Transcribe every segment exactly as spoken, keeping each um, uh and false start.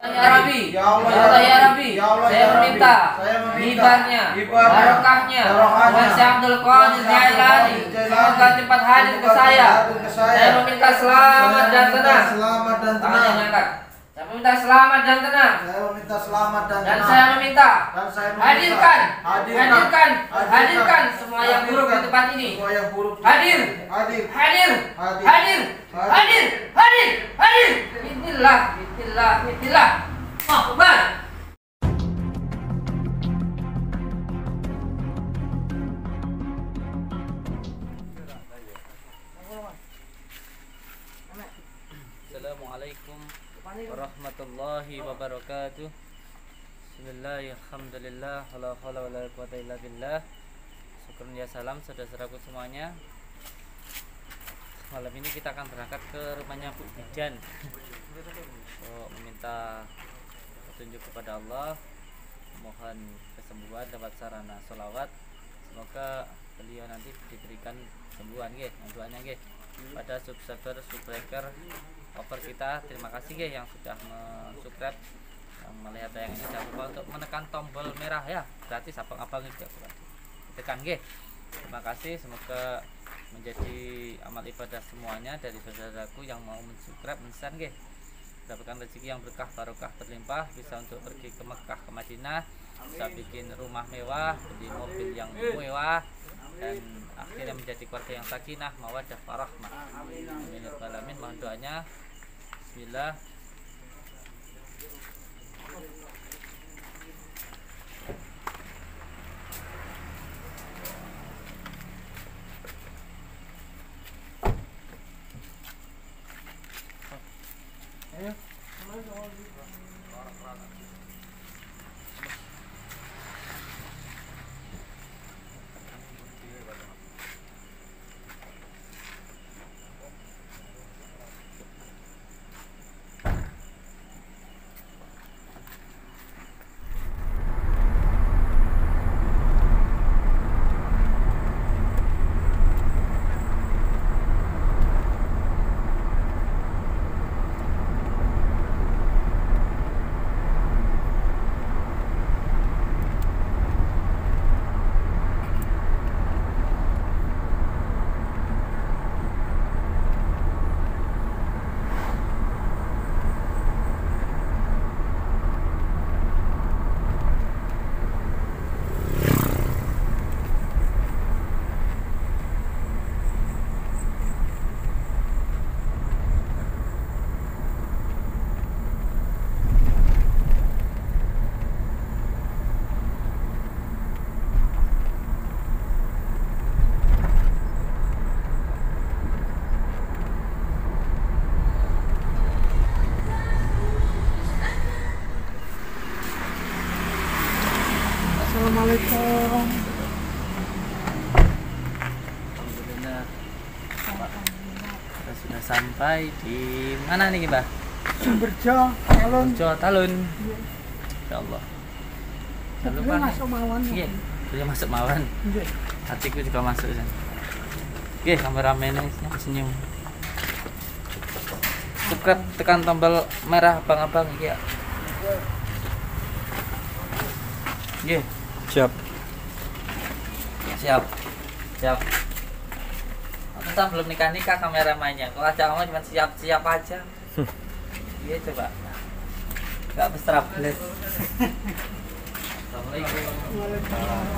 Ya Rabbi, Ya Allah, ya Allah ya Rabbi, Ya Allah, saya ya Rabbi. meminta Saya meminta hibarnya, hibarnya, barokahnya, barokahnya, buat Syekh Abdul Qadir Jailani, semoga cepat hadir ke saya. Saya meminta selamat dan tenang. Selamat dan Tangannya tenang. diangkat. Saya meminta selamat dan tenang. Saya meminta selamat dan Dan tenang. saya meminta Dan saya meminta hadirkan, hadirkan, hadirkan, hadirkan, hadirkan semua yang buruk di hadirkan tempat ini. semua yang buruk di Hadir, hadir, hadir, Hadir. hadir, hadir, hadir, hadir. Bismillah, bismillah, bismillah. Akbar. Assalamualaikum warahmatullahi wabarakatuh. Bismillahirrahmanirrahim. Alhamdulillah, wala haula wala quwwata illa billah. Syukur ya salam saudara-saudaraku semuanya. Malam ini kita akan berangkat ke rumahnya Bu Bidan untuk meminta petunjuk kepada Allah, mohon kesembuhan, dapat sarana sholawat. Semoga beliau nanti diberikan kesembuhan nggih, doanya nggih. Pada subscriber, subscriber over kita, terima kasih nggih yang sudah men-subscribe, yang melihat tayangan ini. Jangan lupa untuk menekan tombol merah ya, gratis abang-abang juga tekan nggih. Terima kasih, semoga menjadi amal ibadah semuanya dari saudaraku yang mau mensubscribe, mensan nggih. Dapatkan rezeki yang berkah, barokah, berlimpah, bisa untuk pergi ke Mekah, ke Madinah, bisa bikin rumah mewah, beli mobil yang mewah, dan akhirnya menjadi keluarga yang sakinah, mawaddah, warahmah. Amin ya rabbal alamin. Mohon doanya. Bismillah. Ayo. Assalamualaikum. Alhamdulillah. Kita sudah sampai di mana nih, Mbah? Sumberjo, Talun. Jawa Talun. Ya Allah. Jangan lupa nih. Masuk mawon. Iya, dia masuk mawon. Nggih. Hatiku juga masuk kan. Oke, kameramennya senyum. Subscribe, tekan tombol merah abang-abang ya. Oke. Siap. Siap. Siap. Aku kan belum nikah-nikah kameramennya. Kalau aja kamu cuma siap-siap aja. Iya coba. Enggak bestrablet. Assalamualaikum.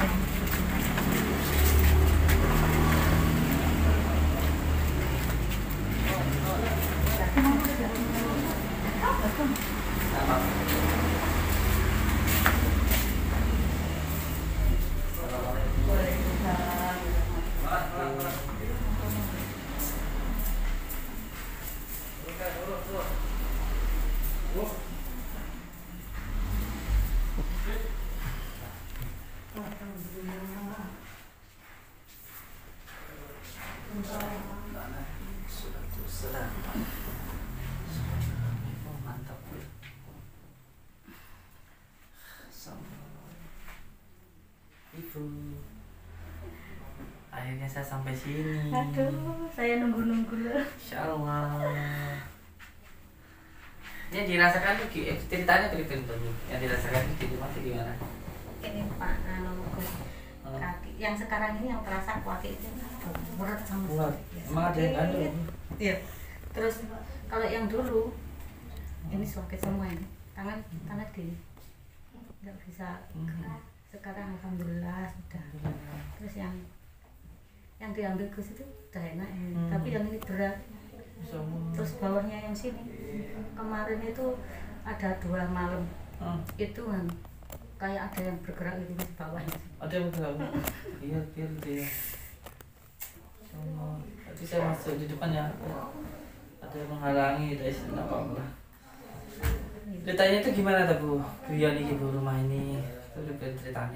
Ibu, akhirnya saya sampai sini. Aduh, saya nunggu-nunggu loh. Insya Allah. Yang dirasakan tuh gi- eh, ceritanya cerita dulu. Yang dirasakan itu di rumah tuh gimana? Ini Pak, anu, Hmm. kaki yang sekarang ini yang terasa kaki itu berat sama Berat. sekali. Emang ada yang anu? Iya. Terus kalau yang dulu ini sakit semua ini tangan tangan di nggak bisa gerak. Sekarang alhamdulillah sudah. Terus yang yang diambil ke situ udah enak ini. Hmm. Tapi yang ini berat. Semua. Terus bawahnya yang sini kemarin itu ada dua malam Hmm. itu kan kayak ada yang bergerak itu di bawahnya. Ada yang bergerak? Iya, biar dia. Semua. Nanti saya masuk di depan ya. Ada yang menghalangi dari sini apa apa. Ceritanya itu gimana tuh Bu? Guyon ini Bu rumah ini. Itu juga ceritanya.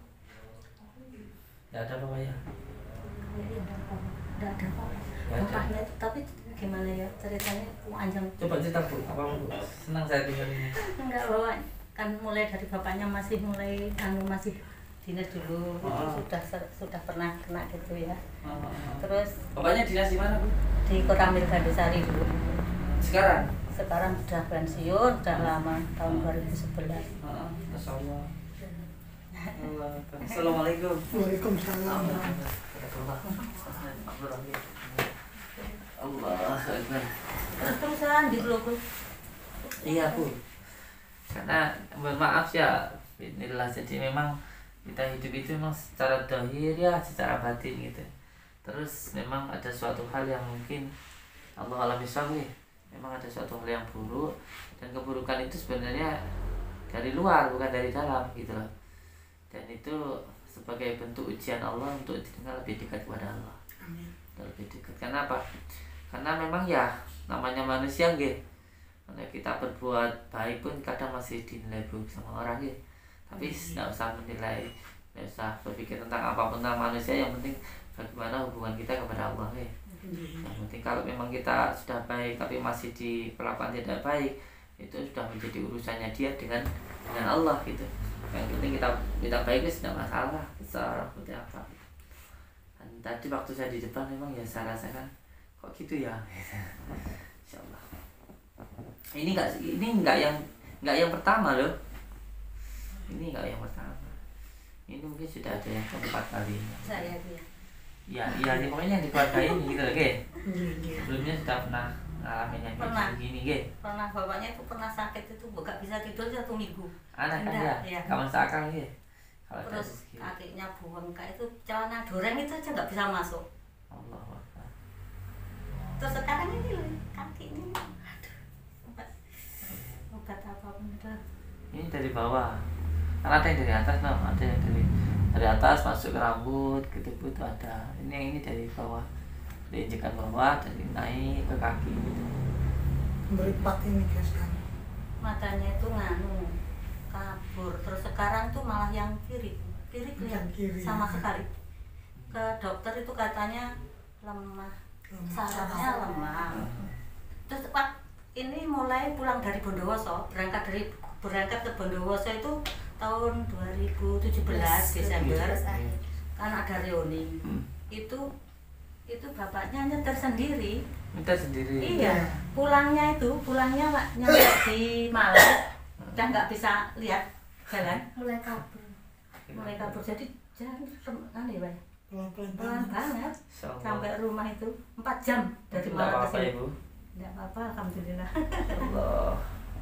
Tidak ada apa ya? Kayaknya ada apa? Nggak ada apa. Nggak ada. Bapaknya itu tapi gimana ya ceritanya panjang. Coba cerita Bu, apa Bu? Senang saya dengarnya. Enggak bawa kan mulai dari bapaknya masih mulai anu masih dinas dulu itu Oh. sudah ser- sudah pernah kena gitu ya. Oh. Terus Bapaknya dinas di mana Bu? di Koramil Gandusari dulu. Sekarang? Sekarang sudah pensiun, sudah lama tahun dua ribu sebelas. Heeh, Masya Allah. Allah. Assalamualaikum. Waalaikumsalam. Allah Akbar. Terus terusan di logo. Iya Bu. Karena mohon maaf ya, inilah jadi memang kita hidup itu memang secara dohir ya, secara batin gitu. Terus memang ada suatu hal yang mungkin Allah alami sahih. Memang ada suatu hal yang buruk dan keburukan itu sebenarnya dari luar bukan dari dalam gitu loh. Dan itu sebagai bentuk ujian Allah untuk kita lebih dekat kepada Allah. Amin. Lebih dekat. Karena apa? Karena memang ya namanya manusia nggih. Karena kita berbuat baik pun kadang masih dinilai buruk sama orang ya. Tapi tidak usah menilai, tidak usah berpikir tentang apapun tentang manusia. Yang penting bagaimana hubungan kita kepada Allah ya. Yang penting kalau memang kita sudah baik tapi masih diperlakukan tidak baik, itu sudah menjadi urusannya dia dengan dengan Allah gitu. Yang penting kita kita baik itu tidak masalah besar seperti apa. Dan tadi waktu saya di depan memang ya saya rasakan kok gitu ya. Insyaallah. Ini enggak ini enggak yang enggak yang pertama loh. Ini enggak yang pertama. Ini mungkin sudah ada yang keempat kalinya. Saya dia. Ya, iya, ini pokoknya yang di keluarga ini gitu loh, Ge. Sebelumnya sudah pernah ngalamin yang Pernah. kayak gini, Ge. Pernah bapaknya itu pernah sakit itu nggak bisa tidur satu minggu. Anak kan Enggak, ya, iya. kawan seakal, Ge. Kalau ada Terus rezeki. kakinya bengkak itu celana doreng itu aja nggak bisa masuk. Allah Akbar. Terus sekarang ini loh, kaki ini, aduh, obat, obat apapun udah. Ini dari bawah. Karena ada yang dari atas, no. Ada yang dari dari atas masuk ke rambut, ke tubuh itu ada. Ini yang ini dari bawah. Diinjekan bawah dan naik ke kaki gitu. Beripat ini guys kan. Matanya itu nganu, kabur. Terus sekarang tuh malah yang kiri, kiri kelihatan Yang kiri, sama ya. sekali. Ke dokter itu katanya lemah, Lemah. sarafnya lemah. Terus Pak, ini mulai pulang dari Bondowoso, berangkat dari berangkat ke Bondowoso itu tahun dua ribu tujuh belas Desember, kan ada reuni. Hmm. Itu itu bapaknya nyetir sendiri. Minta sendiri. Iya, pulangnya itu pulangnya Pak, nyampe di Malang, udah nggak bisa lihat jalan, mulai kabur. mulai kabur. Jadi jalan kan ya Pak, Pelan-pelan pelan banget. banget. Insyaallah. Sampai rumah itu empat jam dari Tidak Malang ke apa-apa, sini. Ibu. Tidak apa-apa, alhamdulillah. Allah.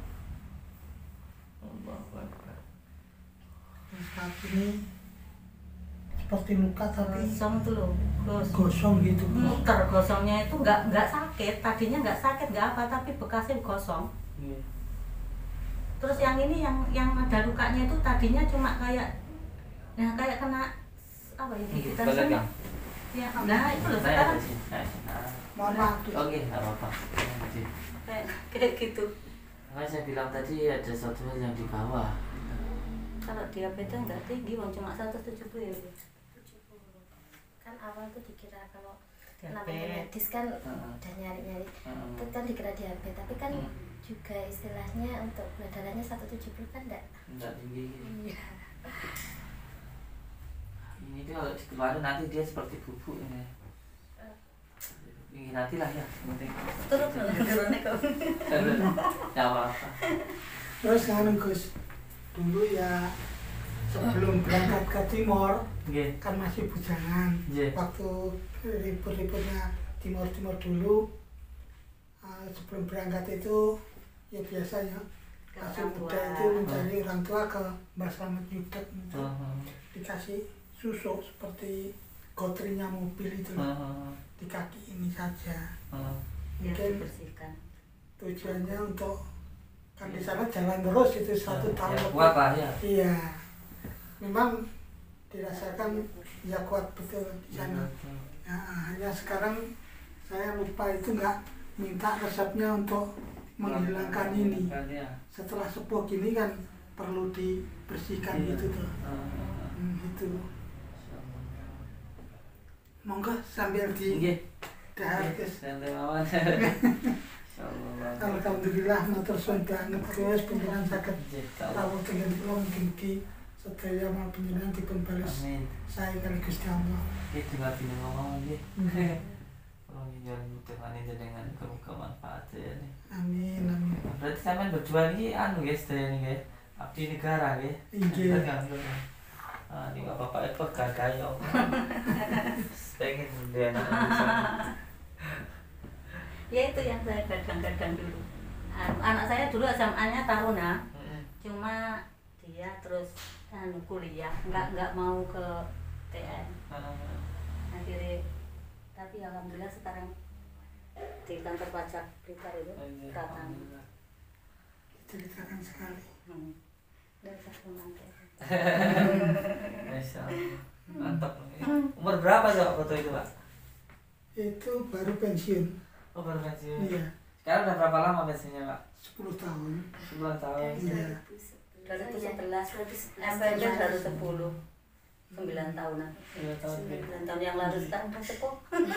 Allah Akbar. Yang saat ini seperti luka tapi Gosong tuh loh, gosong. gosong gitu. Muter gosongnya itu nggak nggak sakit, tadinya nggak sakit nggak apa, tapi bekasnya gosong. Iya. Terus yang ini yang yang ada lukanya itu tadinya cuma kayak, nah kayak kena apa ya gigitan Boleh, sama. Kang? Ya, nah itu loh Nah, sekarang itu sih. Nah, nah. Mohon maaf. Oke, nggak apa-apa. Jadi, kayak kayak gitu. makanya saya bilang tadi ada satu hal yang di bawah. Kalau diabetes nggak tinggi, wong cuma seratus tujuh puluh ya. tujuh puluh. Kan awal tuh dikira kalau Diabetes. namanya medis kan Heeh. udah nyari-nyari Heeh. itu kan dikira diabetes, tapi kan Hmm. juga istilahnya untuk gula darahnya seratus tujuh puluh kan enggak. Enggak tinggi. Iya. Ini tuh kalau dikeluarin nanti dia seperti bubuk ini. ingin hati lah ya penting Terus turunnya kok. ya apa-apa. Terus nganu Gus, dulu ya sebelum berangkat ke Timor Nggih. kan masih bujangan. Nggih. Waktu ribut-ributnya Timor-Timor dulu, uh, sebelum berangkat itu ya biasanya Ke masih orang muda tua. itu mencari orang tua ke Mbak Slamet Yudek untuk Heeh. dikasih susu seperti gotrinya mobil itu loh, Heeh. di kaki ini saja. Heeh. Biar Mungkin dibersihkan. tujuannya untuk kan di sana jalan terus itu satu tahun Ya, lebih. kuat lah ya. Iya, memang dirasakan ya kuat betul di sana. Ya, hanya sekarang saya lupa itu nggak minta resepnya untuk menghilangkan ini. Ya. Setelah sepuh gini kan perlu dibersihkan Iya. gitu tuh. Heeh. Hmm, itu. Monggo sambil di Nggih. dahar Gus. Santai mawon. Insyaallah. Alhamdulillah matur suwun banget Gus panjenengan saged Nggih, insyaallah. rawuh tenggen kula mugi-mugi sedaya mal panjenengan dipun bales Amin. saya kali Gusti Allah. Nggih dengar dina ngomong nggih. Mhm. Kalau nginjar dengan jenengan kemuka manfaatnya nih. Amin amin. Berarti sampean berdua ini anu guys, sedaya nih guys. Abdi negara nggih. Inggih. Ah, ini nggak apa-apa itu gagah ya. Pengen dia anak bisa. Ya itu yang saya gadang-gadang dulu. Anu, anak saya dulu S M A-nya Taruna, Heeh. cuma dia terus anu kuliah, nggak nggak mau ke T N. Akhirnya, tapi alhamdulillah sekarang di kantor pajak Blitar itu datang. Ceritakan sekali. Hmm. Dari satu lantai. Masya Allah. Mantap. Umur berapa coba foto itu Pak? Itu baru pensiun. Oh baru pensiun. Iya, Sekarang udah berapa lama pensiunnya Pak? sepuluh tahun. Sebulan tahun. Iya. dua ribu sebelas, Iya. M P D baru sepuluh, sembilan tahunan. Dua tahun. Pak. sembilan tahun yang lalu sekarang udah sepuh.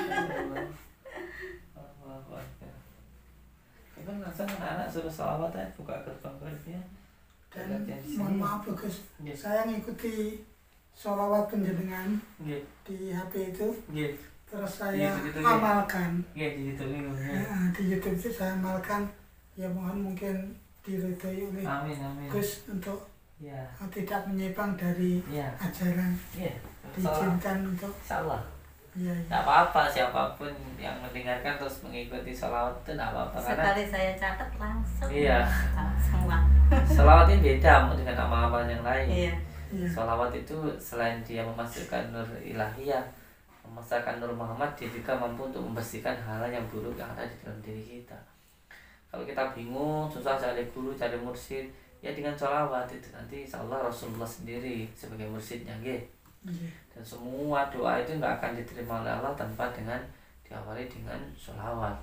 Allahu Akbar. Itu langsung anak-anak suruh salawat ya, buka gerbang gerbangnya. Dan mohon maaf ya Gus, saya ngikuti sholawat penjenengan Nggih, di H P itu, nggih, terus saya Iya, begitu, ya. amalkan. nggih di situ nih. Nah, di YouTube itu saya amalkan. Ya mohon mungkin diridhoi oleh Amin amin. Gus untuk Ya, uh, tidak menyimpang dari ya, ajaran, ya. diizinkan untuk Insyaallah. ya, ya. Tidak apa-apa siapapun yang mendengarkan terus mengikuti sholawat itu tidak apa-apa karena Sekali saya catat langsung. Iya. Ah, semua. sholawat ini beda dengan amal-amal yang lain. Iya. Iya. Sholawat itu selain dia memasukkan nur ilahiyah, memasukkan nur Muhammad, dia juga mampu untuk membersihkan hal yang buruk yang ada di dalam diri kita. Kalau kita bingung, susah cari guru, cari mursyid, ya dengan sholawat itu nanti insya Allah Rasulullah sendiri sebagai mursyidnya, nggih. Iya. Dan semua doa itu nggak akan diterima oleh Allah tanpa dengan diawali dengan sholawat.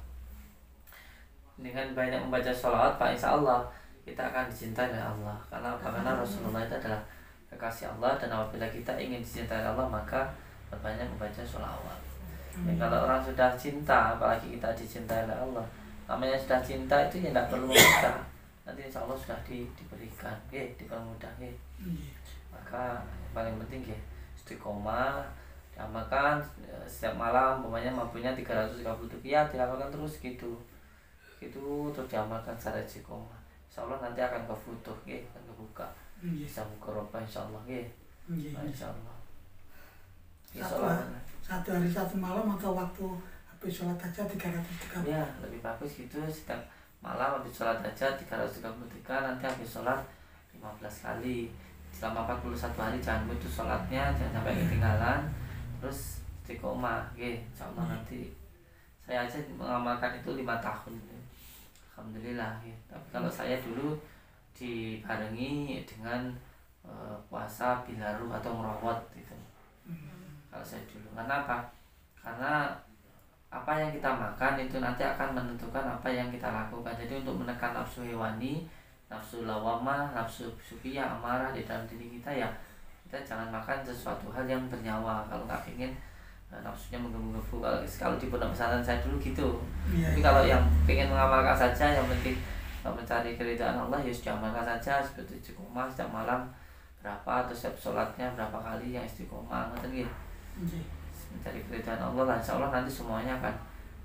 Dengan banyak membaca sholawat, Pak, insya Allah kita akan dicintai oleh Allah. Karena apa? Karena Rasulullah itu adalah kekasih Allah, dan apabila kita ingin dicintai Allah maka banyak membaca sholawat. Dan kalau orang sudah cinta, apalagi kita dicintai oleh Allah, namanya sudah cinta itu ya tidak perlu meminta, nanti insya Allah sudah di, diberikan, eh, dipermudah, eh. Iya. Maka yang paling penting ya istiqomah, diamalkan eh, setiap malam, umpamanya mampunya tiga ratus tiga puluh rupiah, dilakukan terus gitu, gitu terus diamalkan secara istiqomah. Insya Allah nanti akan kefutuh, eh, akan kebuka, Iya. bisa buka roba insya Allah, eh. Iya. Insya Allah. Satu, Insya Allah. satu hari satu malam atau waktu habis sholat aja tiga ratus tiga puluh. Ya lebih bagus gitu, setiap malam habis sholat aja tiga ratus tiga puluh tiga, nanti habis sholat lima belas kali selama empat puluh satu hari. Jangan putus sholatnya, jangan sampai ketinggalan, terus istiqomah, oke, insya Allah nanti saya aja mengamalkan itu lima tahun, alhamdulillah ya. Tapi kalau saya dulu dibarengi dengan uh, puasa bilaru atau merawat gitu, kalau saya dulu. Karena apa? Karena apa yang kita makan itu nanti akan menentukan apa yang kita lakukan. Jadi untuk menekan nafsu hewani, nafsu lawamah, nafsu sufiyah, amarah di dalam diri kita, ya kita jangan makan sesuatu hal yang bernyawa. Kalau nggak pengen nah, nafsunya menggebu-gebu. Kalau kalau di pondok pesantren saya dulu gitu. Iya. Tapi kalau yang pengen mengamalkan saja, yang penting mencari keridhaan Allah, ya sudah amalkan saja seperti istiqomah setiap malam berapa, atau setiap sholatnya berapa kali yang istiqomah, ngoten nggih. Iya. Mencari keridhaan Allah lah, insya Allah nanti semuanya akan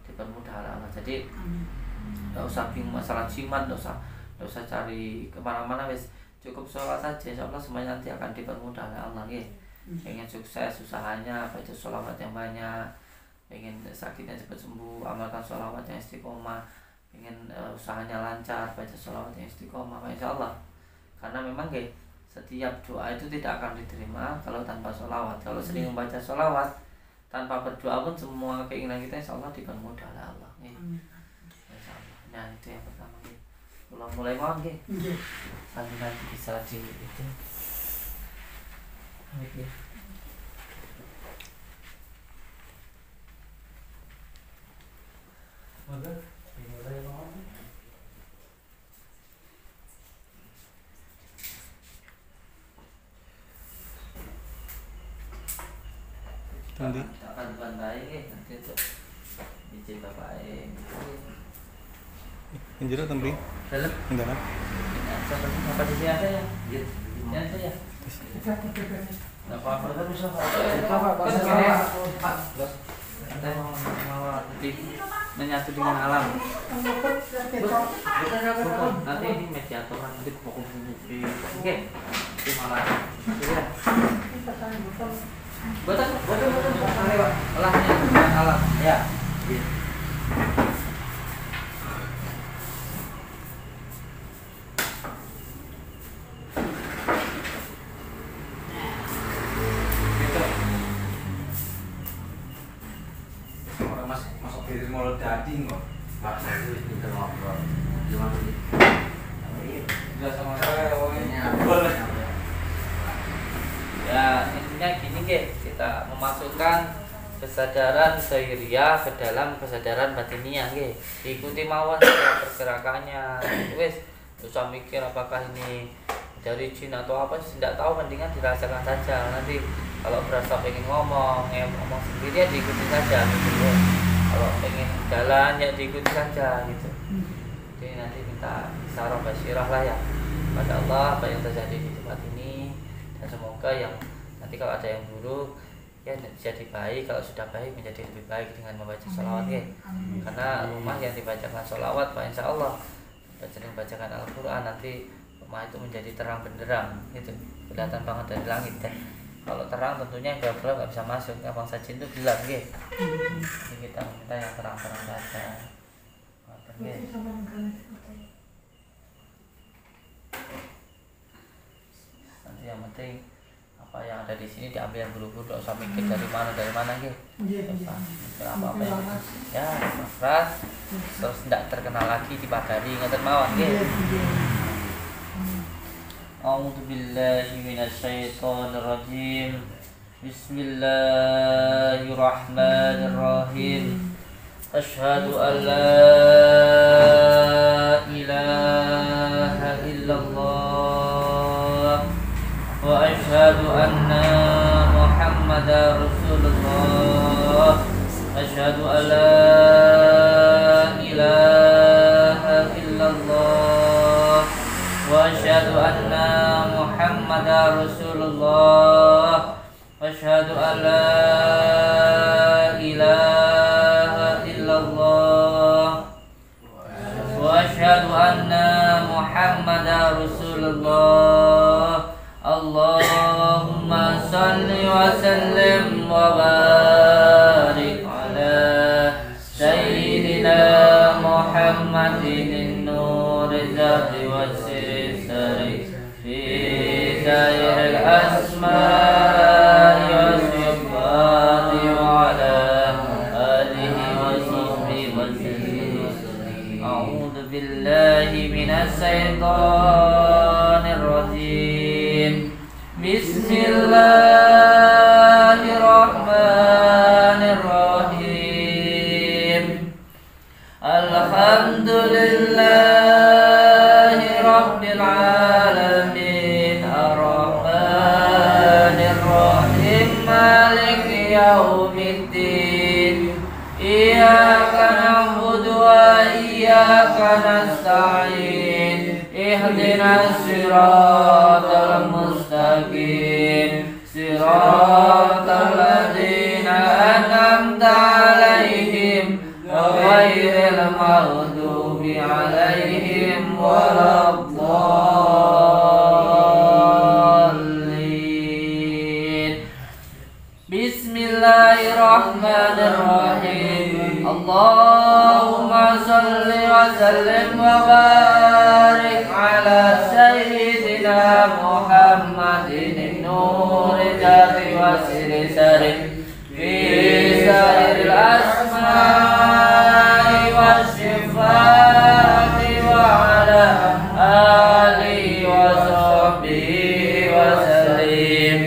dipermudah oleh Allah. Jadi Amin. nggak usah bingung masalah jimat, nggak usah nggak usah cari kemana-mana, wes cukup sholat saja, insya Allah semuanya nanti akan dipermudah oleh Allah. Ya. Pengen sukses usahanya, baca sholawat yang banyak, pengen sakitnya cepat sembuh, amalkan sholawat yang istiqomah, pengen uh, usahanya lancar, baca sholawat yang istiqomah, insya Allah. Karena memang ya, setiap doa itu tidak akan diterima kalau tanpa sholawat. Kalau sering membaca sholawat tanpa berdoa pun semua keinginan kita insya Allah dipermudah oleh Allah. Ya. Insya Allah. Nah itu yang pertama. Ya. Kalau mulai mau ya, nanti nanti bisa di itu. Ya. Maka dimulai mau. Nanti akan bandai nanti untuk biji bapak ini. Injera tambri. Dalam. Dalam. Apa di sini ada ya? Ini ada ya. Tidak apa-apa. Tidak bisa apa-apa. Pak, kita mau mau nanti menyatu dengan alam. Nanti ini mediator nanti pokok di. Oke. Di malah. Ya. Betul, betul, betul, betul, Pak. Olahnya dengan alam, ya. Orang mas masuk diri mulut daging kok. Mas itu kita ngobrol. Gimana sih? Sudah sama saya, wongnya boleh. Ya intinya gini ke, kita memasukkan kesadaran zahiriyah ke dalam kesadaran batiniah ke, diikuti mawon pergerakannya. Wes, usah mikir apakah ini dari jin atau apa, tidak tahu, mendingan dirasakan saja. Nanti kalau berasa pengen ngomong, ya ngomong sendiri ya diikuti saja gitu. Kalau pengen jalan ya diikuti saja gitu. Jadi nanti minta isyarat basyirah lah ya pada Allah apa yang terjadi di tempat ini. Dan semoga yang nanti kalau ada yang buruk ya jadi baik, kalau sudah baik menjadi lebih baik dengan membaca sholawat ya. Karena rumah yang dibacakan sholawat Pak insya Allah sering bacakan Al-Quran, nanti rumah itu menjadi terang benderang gitu, kelihatan banget dari langit kan. Kalau terang tentunya yang gelap nggak bisa masuk, yang bangsa jin itu gelap ya. Jadi kita minta yang terang-terang saja. Nanti yang penting apa yang ada di sini diambil yang buru-buru, tidak usah mikir dari mana dari mana gitu. Mikir apa apa yang ya keras, terus tidak terkenal lagi di pagari nggak mawon gitu. A'udzu billahi minasyaitonir rajim. Bismillahirrahmanirrahim. Asyhadu an la ilaha illallah wa asyhadu anna Muhammadar Rasulullah. Asyhadu an la ilaha illallah wa asyhadu anna Muhammadar Rasulullah. Asyhadu an la ilaha illallah wa asyhadu anna Muhammadar Rasulullah. Allahumma salli wa sallim wa barik ala sayyidina Muhammadin nur zati wa siri fi sairil asma'i wa sifati wa ala alihi wa sahbihi wa sallim. A'udzu billahi minas syaitonir rajim. Bismillahirrahmanirrahim. Alhamdulillahi rabbil alamin. Ar-Rahmanir Rahim. Maliki yaumiddin. Iyyaka na'budu wa iyyaka nasta'in. Ihdinas siratal mustaqim. Siratal ladzina an'amta 'alaihim. sallim wa barik ala sayyidina Muhammadin nuri jati wa siri sari fi saril asma'i wa sifati wa ala alihi wa sahbihi wa sallim.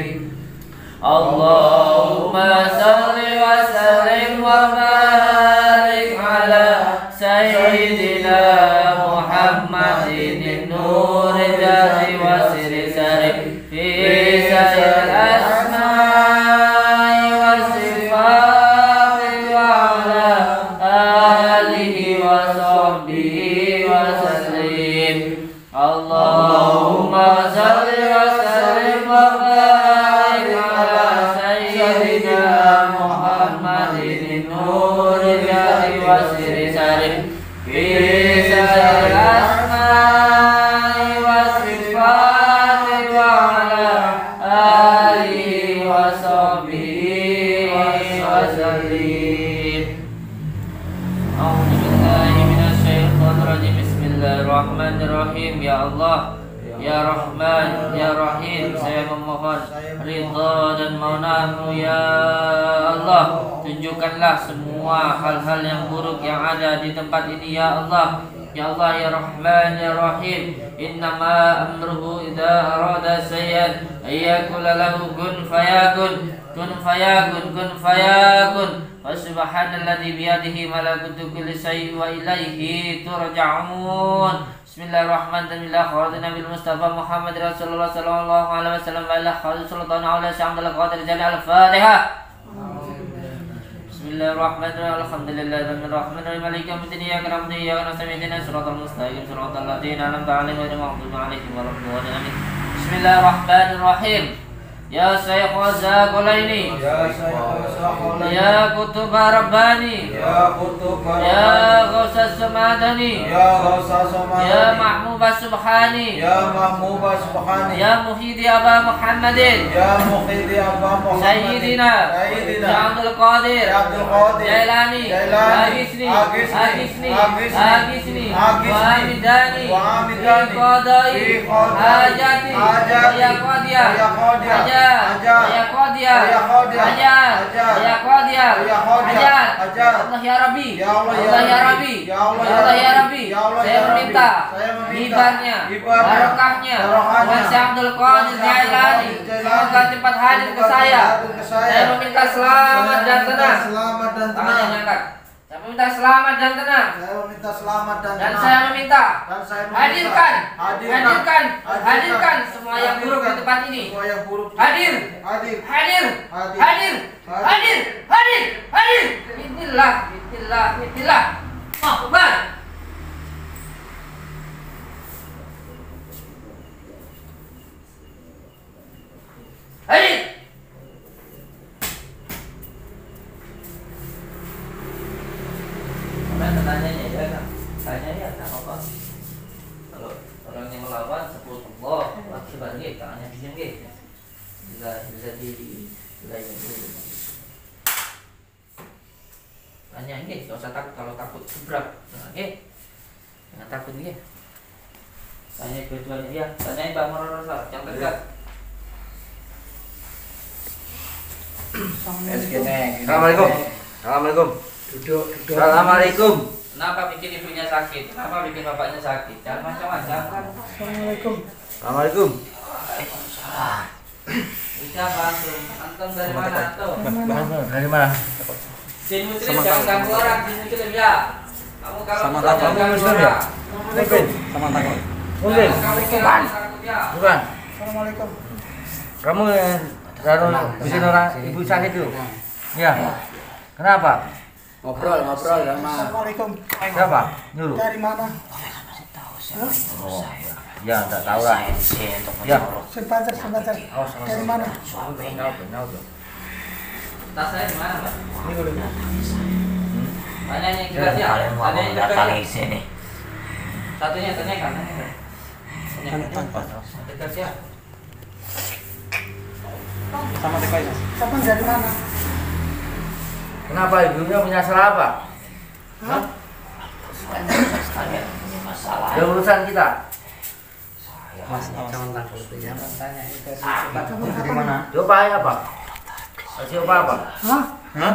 Allahumma salli wa sallim wa barik ala sayyidina Muhammadin nuri jati wa siri sari fi saril asma'i wa sifati wa ala alihi wa sahbihi wa sallim. Allahumma salli wa sallim wa barik ala sayyidina Muhammadin nuri jati wa siri sari fi saril asma'i wa sifati wa ala alihi wa sahbihi wa sallim. A'udzu billahi minasyaitonir rajim. Bismillahirrahmanirrahim. Ya Allah, Ya Rahman, Ya Rahim, saya memohon ridha dan maunamu ya Allah. Tunjukkanlah semua hal-hal yang buruk yang ada di tempat ini ya Allah. Ya Allah, Ya Rahman, Ya Rahim, innama amruhu idza arada sayyan ayyakula lahu kun fayakun kun fayakun kun fayakun. Wa subhanalladzi biyadihi malakutu kulli syai'in wa ilaihi turja'un. Bismillahirrahmanirrahim. Khawatana bil Mustafa Muhammad Rasulullah sallallahu alaihi wasallam wa ila khalsultan ala syamdal qadir jalla al-Fatihah. Bismillahirrahmanirrahim. Alhamdulillahirabbil alamin. Maliki yaumiddin. Iyyaka na'budu wa iyyaka nasta'in. Ihdinas siratal mustaqim. Siratal ladzina an'amta 'alaihim ghairil maghdubi 'alaihim waladdallin. Bismillahirrahmanirrahim. Ya Syekh Zaqalaini, Ya Syekh Ya Kutub Rabbani, Ya Kutub Ya Ghausas Samadani, Ya Ghausas Samadani, Ya Mahmubah Subhani, Ya Mahmubah Subhani, Ya Muhidi Aba Muhammadin, Ya Muhidi Aba Muhammadin, Sayyidina Sayyidina Ya Abdul Qadir, Ya Abdul Qadir, Jailani, Jailani, Agisni, Agisni, Agisni, Agisni, Agisni, Agisni, Wa Amidani, Wa Amidani, Fi Qadai, Fi Qadai, Hajati, Hajati, Ya Qadiyah, Ya Qadiyah, Hajat, Hajat, Ya Qadiyah, Ya Qadiyah, Hajat, Hajat, Ya Qadiyah, Ya Qadiyah, Hajat, Hajat. Allah ya Rabbi, Ya Allah ya Allah ya Rabbi, Rabbi, Ya Allah Ya ya Allah ya Rabbi, Rabbi, Ya Allah saya ya Rabbi, meminta saya meminta hibarnya, hibarnya, barokahnya, barokahnya, Wa Abdul Qadir Wa Abdul Jailani, Qadir semoga cepat hadir ke saya. hadir ke saya. Saya meminta selamat dan Saya meminta tenang. Selamat dan Tangannya tenang. diangkat. Saya meminta selamat dan tenang. Saya meminta selamat dan Dan tenang. saya meminta Dan saya meminta hadirkan, hadirkan, hadirkan, hadirkan semua yang buruk di hadirkan tempat ini. Semua yang buruk. Hadir, Hadir. hadir, Hadir. hadir, hadir, hadir, hadir. Bismillah, bismillah, bismillah. Akbar. Hadir. Mana tanyanya ya kan? Tanya ya, tak apa. Kalau orang yang melawan sebut Allah, akibat dia tangannya diam dia. Bila bisa di lain dulu. Tanya ini, tidak usah takut. Kalau takut gebrak, jangan eh, jangan takut nih. Tanya kedua-duanya ya, tanya Mbak Marorosa, yang dekat. Assalamualaikum. Assalamualaikum. Duduk, duduk. Assalamualaikum. Kenapa bikin ibunya sakit? Kenapa bikin bapaknya sakit? Jangan macam-macam kan? Assalamualaikum. Assalamualaikum. Waalaikumsalam. Siapa antum? Antum dari mana antum? Dari mana? Jin muslim jangan ganggu orang, jin muslim ya. Kamu kalau Sama jangan takut ganggu muslim ya? orang. Mungkin. Sama takut. Mungkin. Jangan kamu kira Bukan. takut ya. Bukan. Assalamualaikum. Kamu yang taruh bikin orang ibu sakit itu? Ya. Kenapa? Ngobrol, ngobrol sama Assalamualaikum. Siapa? Nyuruh. Dari mana? Oh. Ya, tak tahu lah. Ya. Sebentar, sebentar. Dari mana? Tas saya di mana, Pak? Ini dulu. Tanya yang jelas ya. Tanya yang dekat ya. Satunya tanyakan. Tanyakan. Dekat ya. sama T K I, Mas. Kapan dari mana? Kenapa ibunya punya salah apa? Hah? Ada urusan kita. Mas, jangan takut ya. Tanya itu Kapan mana? Coba ya apa? Coba apa? Hah? Hah?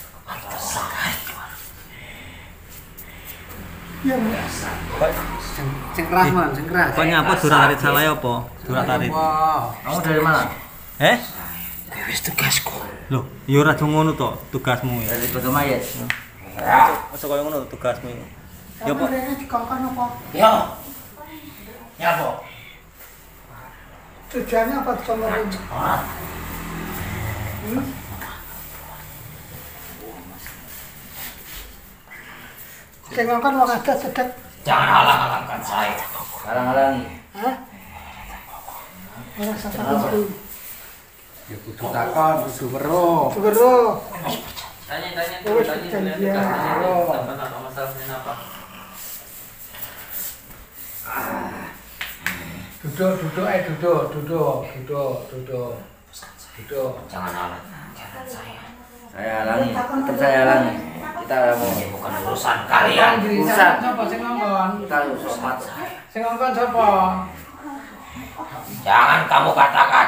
Iya, Bu. Sing keras, Man, sing keras. Pokoknya apa durang tarik salah ya apa? Durang tarik. Kamu dari mana? Eh? Wis tugasku. Loh, ya ora ngono to tugasmu ya. Dari Bodo Mayit. Masa koyo ngono tugasmu. Ya Kamu apa? rene dikongkon apa? Yo. Ya, Po. Tujuannya apa dikongkon? Hmm? Sing ngongkon wong adat cedek. Jangan halang-halangkan saya. Halang-halangi. Hah? Ora sapa itu. Ya kudu takon, kudu weruh. Weruh. Tanya-tanya Oh, dulu, tanya dulu, iya. tanya dulu. Apa masalahnya apa? Duduk, duduk, eh duduk, duduk, duduk, duduk. Duduk. Jangan halang. Jangan saya. Saya halangi, tetap saya halangi. Kita mau Bukan urusan kalian. urusan. Sapa sing ngongkon? Kita harus hormat. Sing ngongkon sapa? Jangan kamu katakan.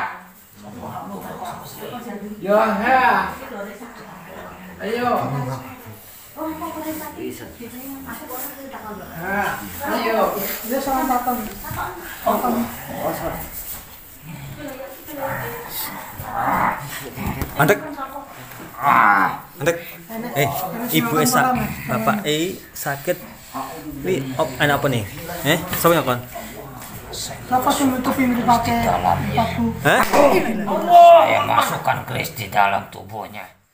Yo, ha. Ayo. Bisa. Ha. Ayo. Dia salah takon. Takon. Andek. Andek. Eh, Ibu Esa, Bapak E sakit. Ini op anak apa nih? Eh, siapa yang kon? Siapa sih nutupi pakai batu? Hah? Allah yang masukkan keris di dalam tubuhnya.